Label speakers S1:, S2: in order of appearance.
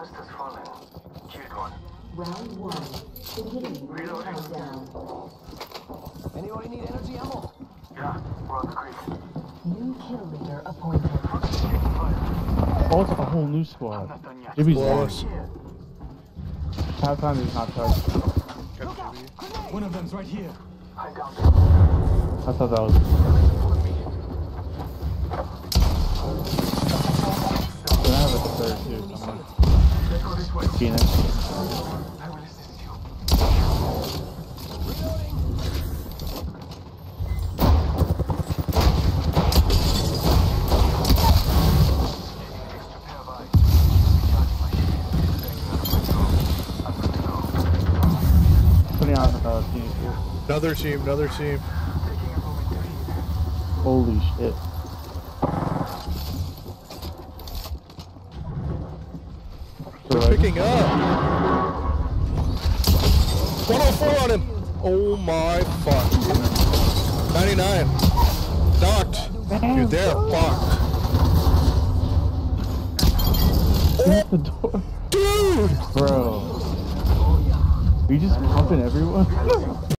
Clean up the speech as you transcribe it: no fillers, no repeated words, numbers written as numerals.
S1: host has fallen. Killed one.
S2: Round one. Beginning countdown.
S3: Anybody need energy ammo?
S1: Yeah, we're on the creek.
S2: New kill leader appointed.
S4: Oh, it's a whole new squad.
S1: Not done yet.
S4: Maybe
S5: Close.
S4: halftime is not touched.
S3: One of them's right here.
S1: I down.
S4: I thought that was. Then I have a third too somewhere.
S1: Let's go this way.
S4: Phoenix.
S1: I will assist you.
S4: Putting on the Phoenix too.
S5: Another team, another team.
S4: Holy shit.
S5: They're picking up. 104 on him. Oh my fuck. 99. Knocked. Dude, they're fucked.
S4: Shut the door.
S5: Dude!
S4: Bro. Are you just pumping everyone?